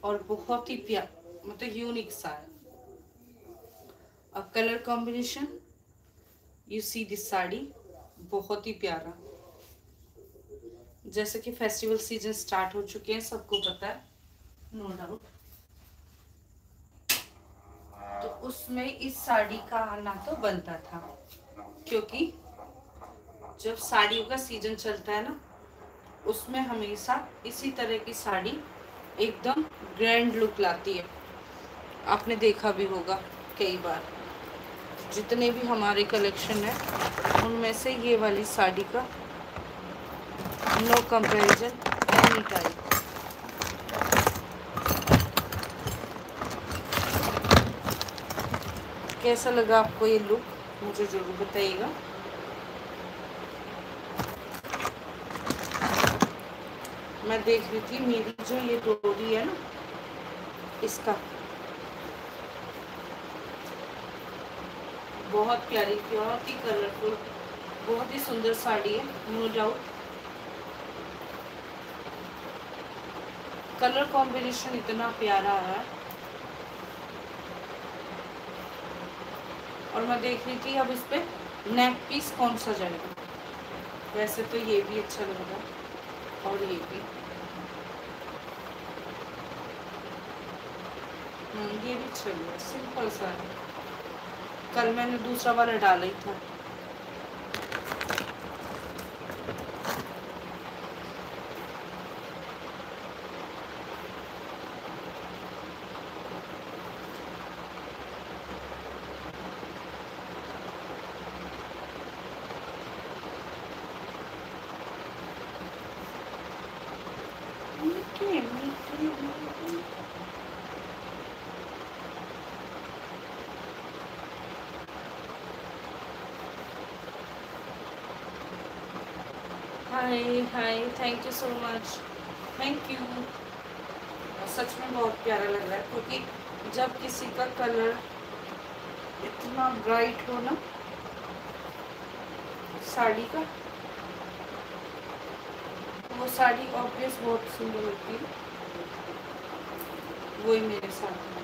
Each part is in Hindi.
और बहुत ही मतलब यूनिक सा है। अब colour combination, you see this sari, बहुत ही प्यारा। जैसे कि फेस्टिवल सीजन स्टार्ट हो चुके हैं, सबको पता है, नो डाउट। तो उसमें इस साड़ी का आना तो बनता था, क्योंकि जब साड़ियों का सीजन चलता है ना, उसमें हमेशा इसी तरह की साड़ी एकदम ग्रैंड लुक लाती है। आपने देखा भी होगा कई बार, जितने भी हमारे कलेक्शन है उनमें से ये वाली साड़ी का नो कंपैरिजन एनी टाइम। कैसा लगा आपको ये लुक, मुझे जरूर बताइएगा। मैं देख रही थी मेरी जो ये डोरी है ना, इसका बहुत प्यारी, बहुत ही कलरफुल, बहुत ही सुंदर साड़ी है, नो डाउट। कलर कॉम्बिनेशन इतना प्यारा है। और मैं देख रही थी अब इस पे नेक पीस कौन सा जाएगा। वैसे तो ये भी अच्छा लग रहा है, और ये भी, ये भी अच्छा लग रहा है, सिंपल सा है। कल मैंने दूसरा वाला डाला ही था। हाय हाय, thank you so much, thank you. सच में बहुत प्यारा लग रहा है, क्योंकि जब किसी का कलर इतना ब्राइट हो ना साड़ी का, वो साड़ी ऑब्वियस बहुत सुंदर लगती है। वही मेरे साथ है।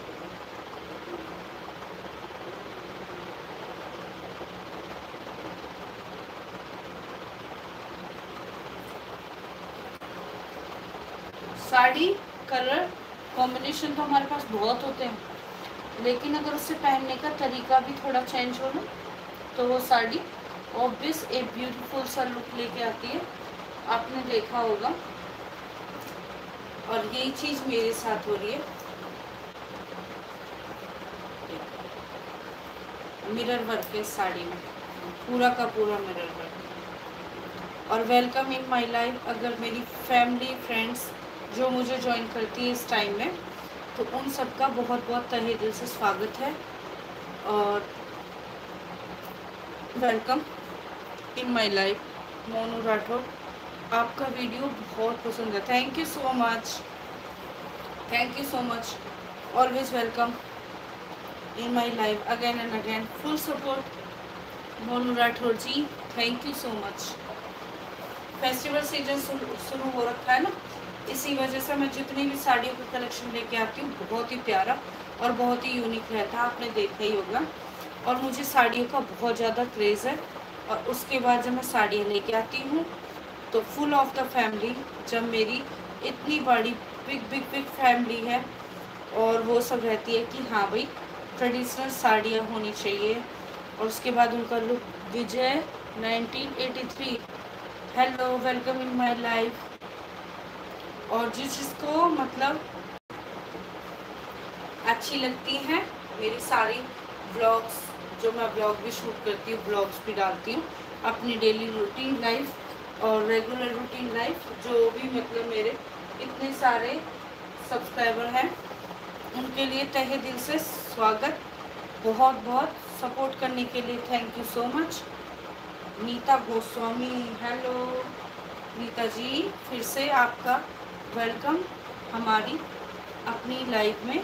साड़ी कलर कॉम्बिनेशन तो हमारे पास बहुत होते हैं, लेकिन अगर उससे पहनने का तरीका भी थोड़ा चेंज हो ना, तो वो साड़ी ऑब्वियस एक ब्यूटीफुल सा लुक लेके आती है। आपने देखा होगा, और यही चीज मेरे साथ हो रही है। मिरर वर्क है साड़ी में, पूरा का पूरा मिरर वर्क। और वेलकम इन माय लाइफ। अगर मेरी फैमिली फ्रेंड्स जो मुझे ज्वाइन करती है इस टाइम में, तो उन सबका बहुत बहुत तहे दिल से स्वागत है, और welcome in my life. Monu Rathore, आपका वीडियो बहुत पसंद है, thank you so much, thank you so much. Always welcome in my life again and again, full support Monu Rathore ji, thank you so much. Festival season शुरू हो रखा है ना, इसी वजह से मैं जितनी भी साड़ियों का कलेक्शन लेके आती हूँ बहुत ही प्यारा और बहुत ही यूनिक रहता है, आपने देखा ही होगा। और मुझे साड़ियों का बहुत ज़्यादा क्रेज़ है, और उसके बाद जब मैं साड़ियाँ लेके आती हूँ तो फुल ऑफ द फैमिली, जब मेरी इतनी बड़ी बिग बिग बिग फैमिली है, और वो सब रहती है कि हाँ भाई ट्रेडिशनल साड़ियाँ होनी चाहिए। और उसके बाद उनका look, Vijay 1983, hello welcome in my life. और जिसको मतलब अच्छी लगती हैं मेरी सारी ब्लॉग्स, जो मैं ब्लॉग भी शूट करती हूँ, ब्लॉग्स भी डालती हूँ, अपनी डेली रूटीन लाइफ और रेगुलर रूटीन लाइफ, जो भी मतलब मेरे इतने सारे सब्सक्राइबर हैं उनके लिए तहे दिल से स्वागत, बहुत बहुत सपोर्ट करने के लिए thank you so much. Neeta Goswami, hello Neeta ji, फिर से आपका वेलकम हमारी अपनी लाइफ में।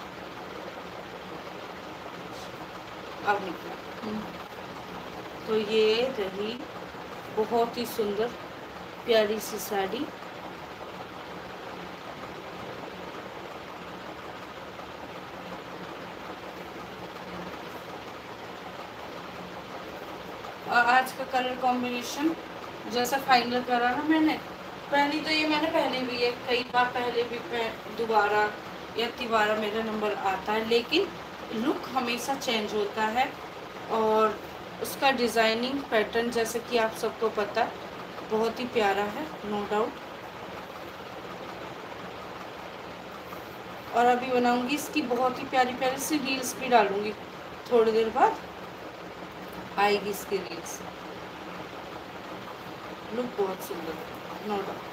अब निकला, तो ये रही बहुत ही सुंदर प्यारी सी साड़ी। आज का कलर कॉम्बिनेशन जैसा फाइनल करा ना मैंने, पहली तो ये मैंने पहले भी है कई बार, पहले भी दोबारा या तिबारा मेरा नंबर आता है, लेकिन लुक हमेशा चेंज होता है और उसका डिज़ाइनिंग पैटर्न जैसे कि आप सबको पता है बहुत ही प्यारा है, नो डाउट। और अभी बनाऊंगी इसकी बहुत ही प्यारी प्यारी सी रील्स भी डालूंगी, थोड़ी देर बाद आएगी इसकी रील्स। लुक बहुत सुंदर है, नो डाउट।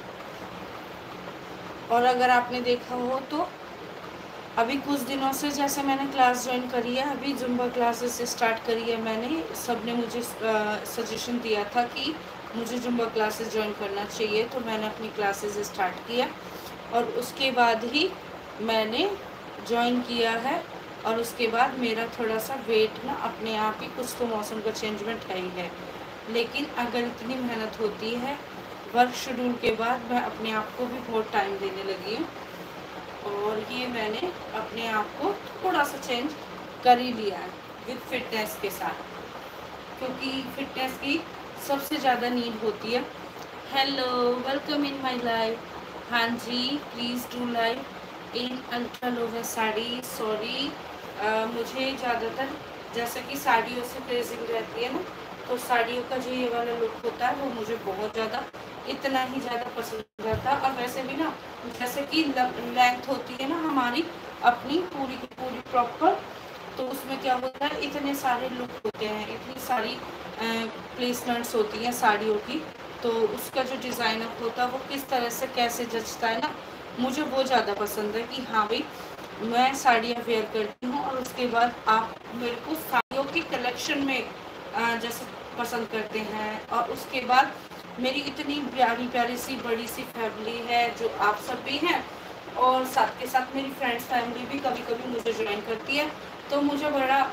और अगर आपने देखा हो तो अभी कुछ दिनों से जैसे मैंने क्लास ज्वाइन करी है, अभी जुम्बा क्लासेस स्टार्ट करी है मैंने, सब ने मुझे सजेशन दिया था कि मुझे जुम्बा क्लासेस ज्वाइन करना चाहिए, तो मैंने अपनी क्लासेस स्टार्ट किया और उसके बाद ही मैंने ज्वाइन किया है। और उसके बाद मेरा थोड़ा सा वेट ना अपने आप ही, कुछ तो मौसम का चेंजमेंट है ही है, लेकिन अगर इतनी मेहनत होती है वर्क शेड्यूल के बाद, मैं अपने आप को भी बहुत टाइम देने लगी हूँ और ये मैंने अपने आप को थोड़ा सा चेंज कर ही लिया है विद फिटनेस के साथ, क्योंकि फिटनेस की सबसे ज़्यादा नीड होती है। Hello, welcome in my life. हाँ जी, please do like in ultra lower sari. Sorry, मुझे ज़्यादातर जैसे कि साड़ियों से क्रेजिंग रहती है ना, तो साड़ियों का जो ये वाला लुक होता है वो मुझे बहुत ज़्यादा, इतना ही ज़्यादा पसंद आता है। और वैसे भी ना, जैसे कि लेंथ होती है ना हमारी अपनी पूरी की पूरी प्रॉपर, तो उसमें क्या होता है, इतने सारे लुक होते हैं, इतनी सारी प्लेसमेंट्स होती हैं साड़ियों की, तो उसका जो डिज़ाइनर होता है वो किस तरह से कैसे जचता है ना, मुझे वो ज़्यादा पसंद है कि हाँ भाई मैं साड़ियाँ वेयर करती हूँ और उसके बाद आप मेरे को साड़ियों की कलेक्शन में जैसे पसंद करते हैं। और उसके बाद मेरी इतनी प्यारी प्यारी सी बड़ी सी फैमिली है जो आप सब भी हैं, और साथ के साथ मेरी फ्रेंड्स फैमिली भी कभी कभी मुझे ज्वाइन करती है, तो मुझे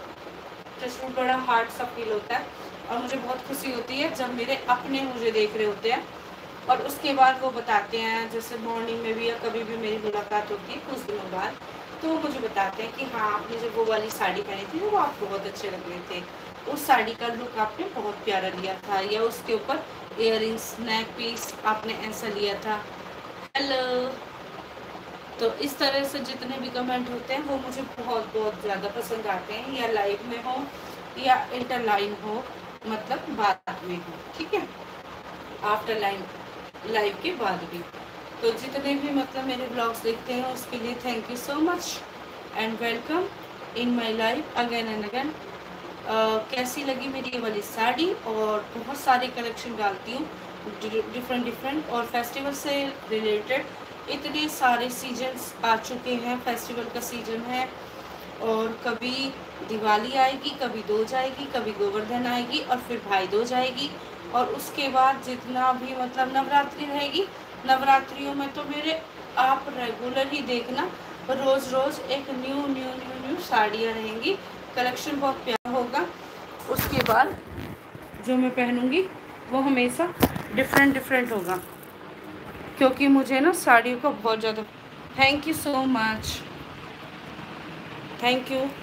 बड़ा हार्ट सा फील होता है और मुझे बहुत खुशी होती है जब मेरे अपने मुझे देख रहे होते हैं और उसके बाद वो बताते हैं, जैसे मॉर्निंग में भी या कभी भी मेरी मुलाकात होती है कुछ दिनों बाद, तो वो मुझे बताते हैं कि हाँ आपने जब वो वाली साड़ी पहनी थी वो आपको बहुत अच्छे लग रहे थे, उस साड़ी का लुक आपने बहुत प्यारा लिया था, या उसके ऊपर इयररिंग्स नेक पीस आपने ऐसा लिया था। हेलो। तो इस तरह से जितने भी कमेंट होते हैं वो मुझे बहुत बहुत ज़्यादा पसंद आते हैं, या लाइव में हो या इंटरलाइन हो, मतलब बाद में हो, ठीक है, आफ्टर लाइव के बाद भी। तो जितने भी मतलब मेरे ब्लॉग्स देखते हैं उसके लिए thank you so much and welcome in my life again and again. कैसी लगी मेरी ये वाली साड़ी, और बहुत सारे कलेक्शन डालती हूँ डिफरेंट और फेस्टिवल से रिलेटेड इतने सारे सीजन्स आ चुके हैं, फेस्टिवल का सीजन है और कभी दिवाली आएगी, कभी दूज आएगी, कभी गोवर्धन आएगी और फिर भाई दूज आएगी, और उसके बाद जितना भी मतलब नवरात्रि रहेगी, नवरात्रियों में तो मेरे आप रेगुलर ही देखना रोज़ रोज़ एक न्यू साड़ियाँ रहेंगी, कलेक्शन बहुत प्यारा होगा। उसके बाद जो मैं पहनूंगी वो हमेशा डिफरेंट होगा, क्योंकि मुझे ना साड़ियों का बहुत ज़्यादा। Thank you so much, thank you.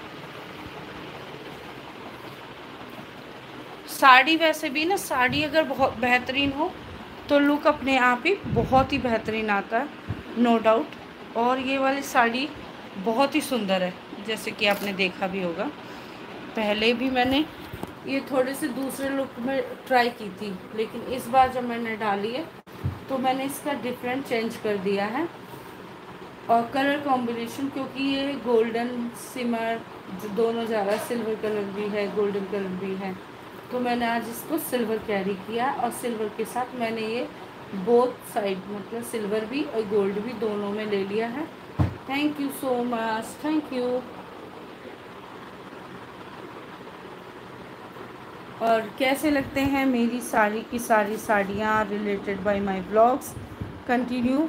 Sari वैसे भी ना, साड़ी अगर बहुत बेहतरीन हो तो लुक अपने आप ही बहुत ही बेहतरीन आता है, नो डाउट। और ये वाली साड़ी बहुत ही सुंदर है, जैसे कि आपने देखा भी होगा, पहले भी मैंने ये थोड़े से दूसरे लुक में ट्राई की थी, लेकिन इस बार जब मैंने डाली है तो मैंने इसका डिफरेंट चेंज कर दिया है। और कलर कॉम्बिनेशन, क्योंकि ये गोल्डन सिमर जो दोनों जा रहा है, सिल्वर कलर भी है गोल्डन कलर भी है, तो मैंने आज इसको सिल्वर कैरी किया और सिल्वर के साथ मैंने ये बोथ साइड मतलब सिल्वर भी और गोल्ड भी दोनों में ले लिया है। Thank you so much, thank you. और कैसे लगते हैं मेरी साड़ी की सारी साड़ियाँ related by my blogs, continue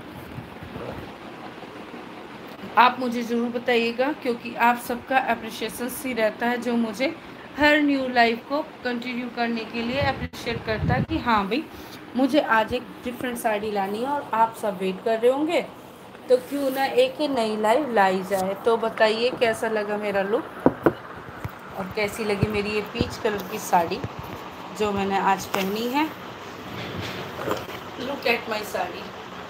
आप मुझे ज़रूर बताइएगा, क्योंकि आप सबका अप्रिशिएशन ही रहता है जो मुझे हर न्यू लाइफ को कंटिन्यू करने के लिए अप्रिशिएट करता है कि हाँ भाई मुझे आज एक डिफरेंट साड़ी लानी है और आप सब वेट कर रहे होंगे, तो क्यों ना एक नई लाइफ लाई जाए। तो बताइए कैसा लगा मेरा लुक। और कैसी लगी मेरी ये पीच कलर की साड़ी जो मैंने आज पहनी है। Look at my sari.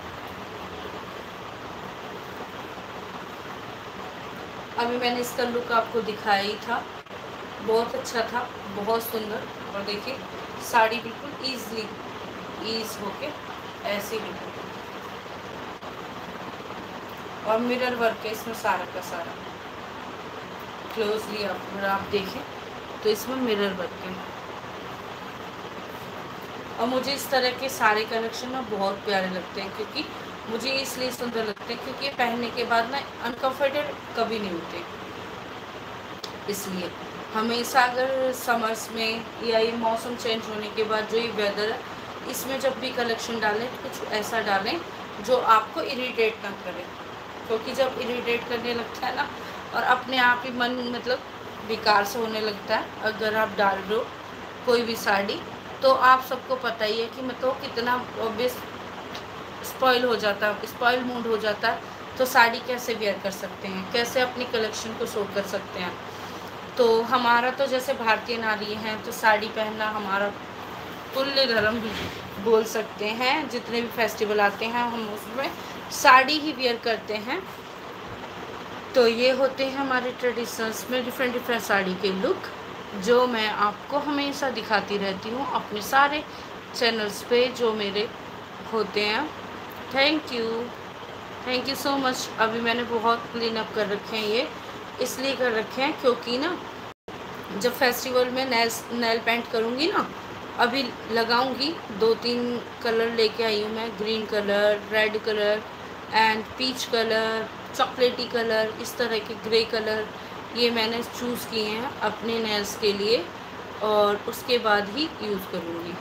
अभी मैंने इसका लुक आपको दिखाया ही था, बहुत अच्छा था, बहुत सुंदर। और देखिए साड़ी बिल्कुल ईज होके ऐसे बिल्कुल, और मिरर वर्क है इसमें सारा का सारा। क्लोजली अगर आप देखें तो इसमें मिरर वर्क है। और मुझे इस तरह के सारे कलेक्शन में बहुत प्यारे लगते हैं, क्योंकि मुझे इसलिए सुंदर लगते हैं क्योंकि ये पहनने के बाद ना अनकम्फर्टेबल कभी नहीं होते। इसलिए हमेशा अगर समर्स में या ये मौसम चेंज होने के बाद जो ये वेदर है, इसमें जब भी कलेक्शन डालें तो कुछ ऐसा डालें जो आपको इरिटेट ना करे, क्योंकि जब इरिटेट करने लगता है ना और अपने आप ही मन मतलब बेकार से होने लगता है अगर आप डाल रहे हो कोई भी साड़ी, तो आप सबको पता ही है कि मतलब कितना ऑब्वियस स्पॉइल हो जाता है, स्पॉइल मूड हो जाता है। तो साड़ी कैसे वेयर कर सकते हैं, कैसे अपनी कलेक्शन को शो कर सकते हैं। तो हमारा तो जैसे भारतीय नारी हैं तो साड़ी पहनना हमारा तुल्य धर्म भी बोल सकते हैं। जितने भी फेस्टिवल आते हैं हम उसमें साड़ी ही वेयर करते हैं। तो ये होते हैं हमारे ट्रेडिशंस में डिफरेंट साड़ी के लुक, जो मैं आपको हमेशा दिखाती रहती हूँ अपने सारे चैनल्स पे जो मेरे होते हैं। Thank you so much. अभी मैंने बहुत क्लीन अप कर रखे हैं, ये इसलिए कर रखे हैं क्योंकि ना जब फेस्टिवल में नेल पेंट करूँगी ना, अभी लगाऊंगी 2-3 कलर लेके आई हूँ मैं, green colour, red colour and peach colour, chocolatey colour, इस तरह के ग्रे कलर ये मैंने चूज़ किए हैं अपने नेल्स के लिए, और उसके बाद ही यूज़ करूँगी।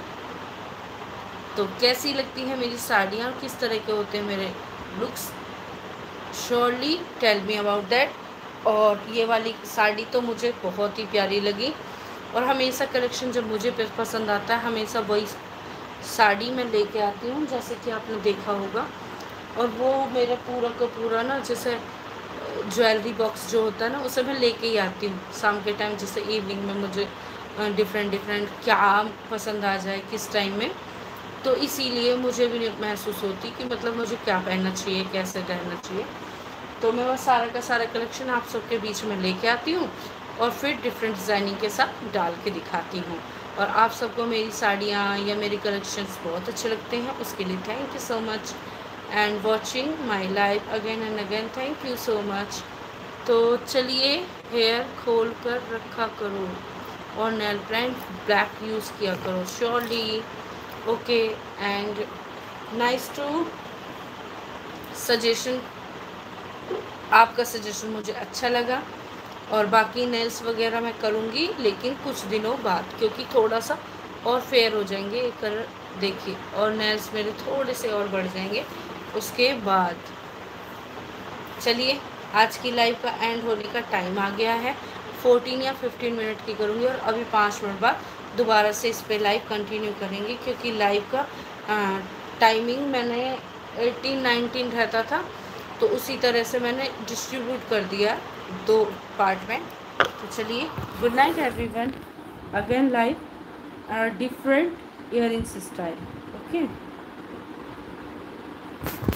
तो कैसी लगती है मेरी साड़ियाँ, किस तरह के होते हैं मेरे looks, surely tell me about that. और ये वाली साड़ी तो मुझे बहुत ही प्यारी लगी, और हमेशा कलेक्शन जब मुझे पसंद आता है हमेशा वही साड़ी मैं लेके आती हूँ, जैसे कि आपने देखा होगा। और वो मेरा पूरा का पूरा ना जैसे ज्वेलरी बॉक्स जो होता है ना उसे मैं लेके ही आती हूँ शाम के टाइम, जैसे इवनिंग में मुझे डिफरेंट क्या पसंद आ जाए किस टाइम में, तो इसीलिए मुझे भी महसूस होती कि मतलब मुझे क्या पहनना चाहिए, कैसे रहना चाहिए। तो मैं वो सारा का सारा कलेक्शन आप सबके बीच में लेके आती हूँ और फिर डिफरेंट डिज़ाइनिंग के साथ डाल के दिखाती हूँ। और आप सबको मेरी साड़ियाँ या मेरी कलेक्शंस बहुत अच्छे लगते हैं, उसके लिए thank you so much and watching my life again and again. Thank you so much. तो चलिए हेयर खोल कर रखा करो और नेल पेंट ब्लैक यूज़ किया करो surely. Okay and nice to suggestion, आपका सजेशन मुझे अच्छा लगा। और बाकी नेल्स वगैरह मैं करूँगी लेकिन कुछ दिनों बाद, क्योंकि थोड़ा सा और फेयर हो जाएंगे ये कलर देखिए, और नेल्स मेरे थोड़े से और बढ़ जाएंगे उसके बाद। चलिए आज की लाइव का एंड होने का टाइम आ गया है, 14 या 15 मिनट की करूँगी और अभी 5 मिनट बाद दोबारा से इस पर लाइव कंटिन्यू करेंगे, क्योंकि लाइव का टाइमिंग मैंने 18-19 रहता था, तो उसी तरह से मैंने डिस्ट्रीब्यूट कर दिया 2 पार्ट में। तो चलिए good night everyone, again live different earrings style. Okay.